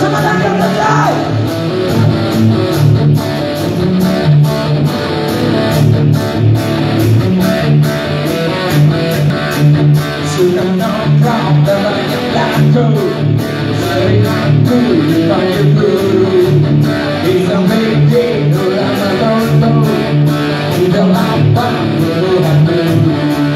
Sudah nongkrong dan banyak laku, sering aku dipanggil guru. Bisa bikin orang menonton, udah apa puluhan ribu.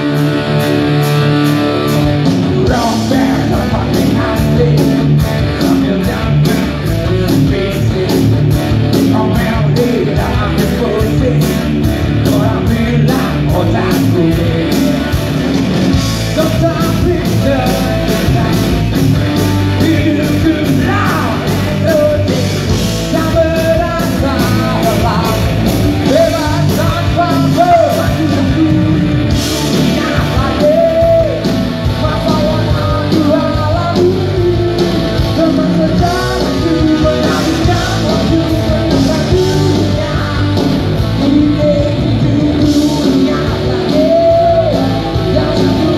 Rocker tak pakai hati, sambil jangan bisik. Omel di dalam pusing, orang bilang otakku. Tetapi ternyata hidupku laut letih, tak berasa lelah, bebas tanpa beban. Ingat lagi masa yang aku alami, teman sejarahku menghabiskan waktu menentang dunia. Ini hidupku, ingat lagi yang satu.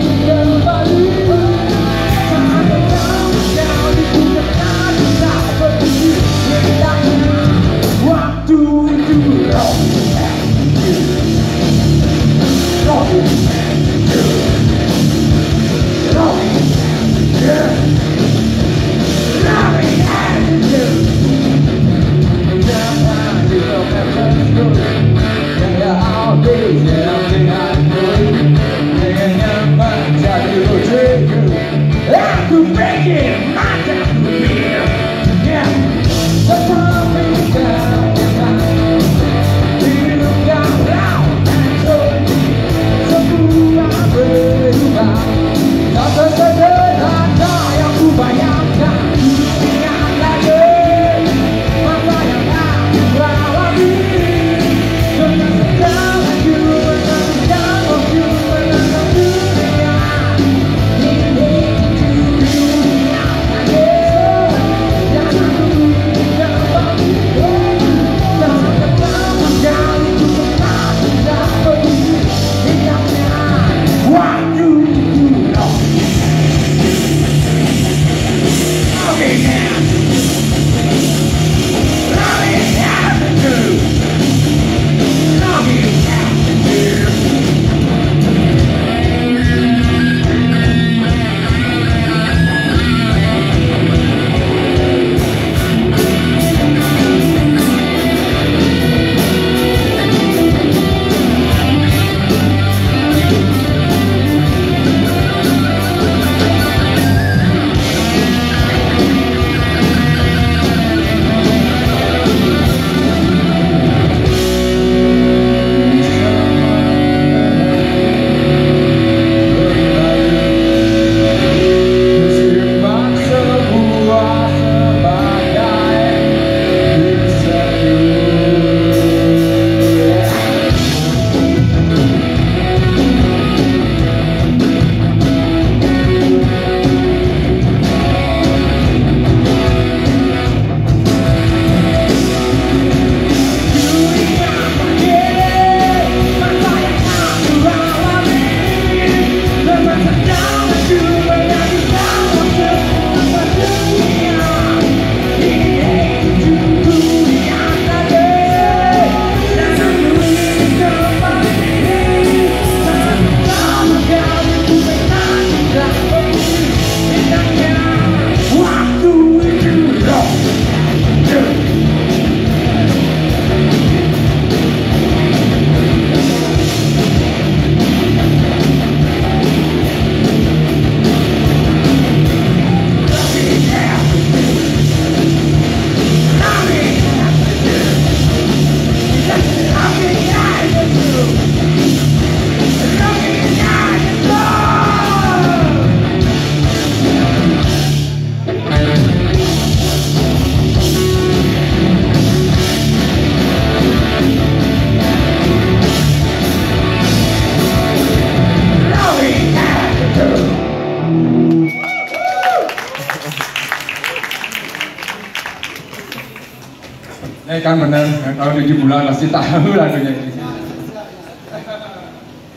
Kan bener, tahun 7 bulan masih tahu lagunya ini.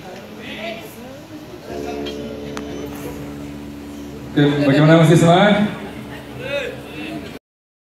Bagaimana masih semangat?